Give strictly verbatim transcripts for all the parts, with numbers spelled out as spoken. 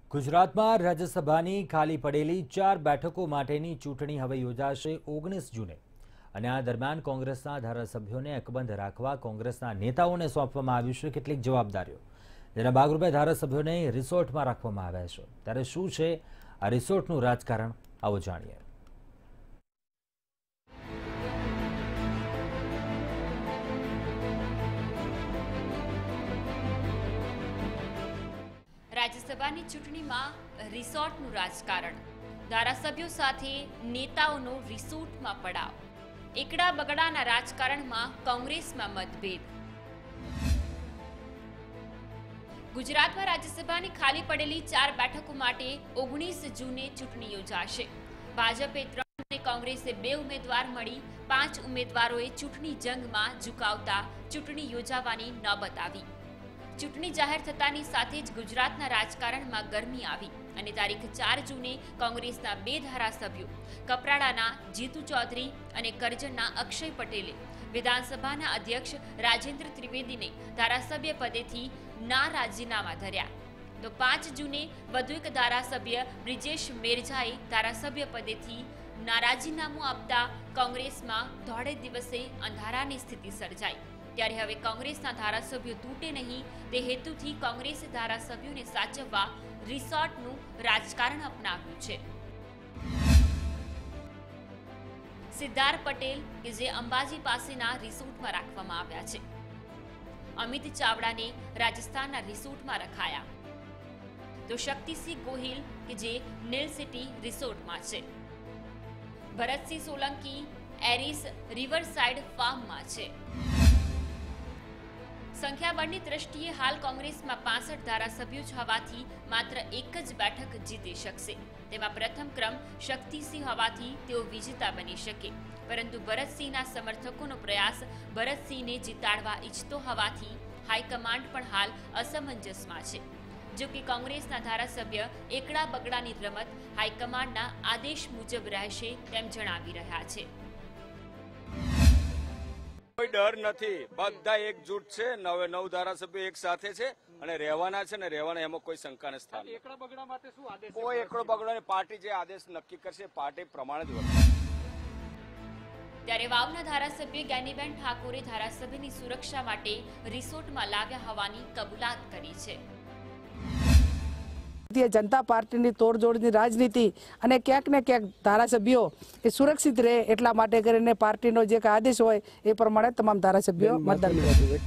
ગુજરાતમાં રાજ્યસભાની ખાલી પડેલી ચાર બેઠકો માટેની ચૂંટણી હવે યોજાશે ઓગણીસ જૂને અને આ દરમિયાન કોંગ્રેસના ધારાસભ્યોને અકબંધ રાખવા કોંગ્રેસના નેતાઓને સોંપવામાં આવ્યું છે કેટલીક જવાબદારીઓ, જેના ભાગરૂપે ધારાસભ્યોને રિસોર્ટમાં રાખવામાં આવ્યા છે। ત્યારે શું છે આ રિસોર્ટનું રાજકારણ, આવો જાણીએ। રાજ્યસભાની ચૂંટણીમાં રિસોર્ટનું રાજકારણ, ધારાસભ્યો સાથે નેતાઓનો રિસોર્ટમાં પડાવ, એકડા બગડાના રાજકારણમાં કોંગ્રેસમાં મતભેદ। ગુજરાતમાં રાજ્યસભાની ખાલી પડેલી ચાર બેઠકો માટે ઓગણીસ જૂને ચૂંટણી યોજાશે। ભાજપે ત્રણ અને કોંગ્રેસે બે ઉમેદવાર મળી પાંચ ઉમેદવારોએ ચૂંટણી જંગમાં ઝુકાવતા ચૂંટણી યોજાવાની નોબત આવી। ચૂંટણી જાહેર થતાની સાથે જ ગુજરાતના રાજકારણમાં ગરમી આવી અને તારીખ ચાર જૂને કોંગ્રેસના બે ધારાસભ્યો કપરાડાના જીતુ ચૌધરી અને કરજણના અક્ષય પટેલે વિધાનસભાના અધ્યક્ષ રાજેન્દ્ર ત્રિવેદીને ધારાસભ્ય પદેથી ના રાજીનામા ધર્યા, તો પાંચ જૂને વધુ એક ધારાસભ્ય બ્રિજેશ મેરજાએ ધારાસભ્ય પદેથી નારાજીનામું આપતા કોંગ્રેસમાં દોઢે દિવસે અંધારાની સ્થિતિ સર્જાઈ। ત્યારે હવે કોંગ્રેસના ધારાસભ્યો તૂટે નહીં તે હેતુથી કોંગ્રેસે ધારાસભ્યોને સાચવવા રિસોર્ટનું રાજકારણ અપનાવ્યું છે। સિદ્ધાર્થ પટેલ કે જે અંબાજી પાસેના રિસોર્ટમાં રાખવામાં આવ્યા છે, અમિત ચાવડાને રાજસ્થાનના રિસોર્ટમાં રખાયા, તો શક્તિસિંહ ગોહિલ કે જે નીલ સિટી રિસોર્ટમાં છે, ભરતસિંહ સોલંકી એરિસ રિવરસાઇડ ફાર્મમાં છે। સંખ્યાબળની દ્રષ્ટિએ હાલ કોંગ્રેસમાં પાસઠ ધારાસભ્યો જ હોવાથી માત્ર એક જ બેઠક જીતી શકશે। તેમાં પ્રથમ ક્રમ શક્તિસિંહ હોવાથી તેઓ વિજેતા બની શકે, પરંતુ ભરતસિંહના સમર્થકોનો પ્રયાસ ભરતસિંહને જીતાડવા ઈચ્છતો હોવાથી હાઈકમાન્ડ પણ હાલ અસમંજસમાં છે। જો કે કોંગ્રેસના ધારાસભ્ય એકડા બગડાની રમત હાઈકમાન્ડના આદેશ મુજબ રહેશે તેમ જણાવી રહ્યા છે। કોઈ ડર નથી, બધા એકજૂટ છે, નવે નવ ધારાસભ્યો એક સાથે છે અને રહેવાના છે ને રહેવાના, એમાં કોઈ શંકાને સ્થાન નથી। એકડા બગડા માટે શું આદેશ? કોઈ એકડો બગડો પાર્ટી જે આદેશ નક્કી કરશે પાર્ટી પ્રમાણે જ વર્તશે। ત્યારે વાવના ધારાસભ્ય જ્ઞાનીબેન ઠાકોરે ધારાસભ્યની સુરક્ષા માટે રિસોર્ટમાં લાવ્યા હોવાની કબૂલાત કરી છે। ભારતીય જનતા પાર્ટીની તોડજોડની રાજનીતિ અને ક્યાંક ને ક્યાંક ધારાસભ્યો એ સુરક્ષિત રહે એટલા માટે કરીને પાર્ટીનો જે આદેશ હોય એ પ્રમાણે તમામ ધારાસભ્યો મતદાન કરે।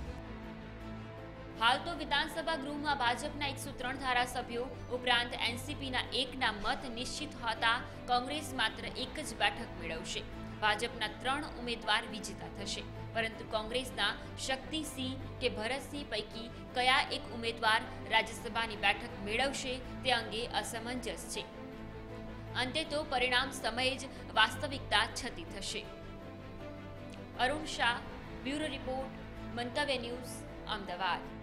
હાલ તો વિધાનસભા ગૃહમાં ભાજપના એકસો ત્રણ ધારાસભ્યો ઉપરાંત એનસીપીના એકના મત નિશ્ચિત હોતા કોંગ્રેસ માત્ર એક જ બેઠક મેળવશે। ભાજપના ત્રણ ઉમેદવાર વિજેતા થશે, પરંતુ કોંગ્રેસના શક્તિસિંહ કે ભરતસિંહ પૈકી કયા એક ઉમેદવાર રાજ્યસભાની બેઠક મેળવશે તે અંગે અસમંજસ છે। અંતે તો પરિણામ સમયે જ વાસ્તવિકતા છતી થશે। Arun Shah, bureau report, Mantavya news, Ahmedabad.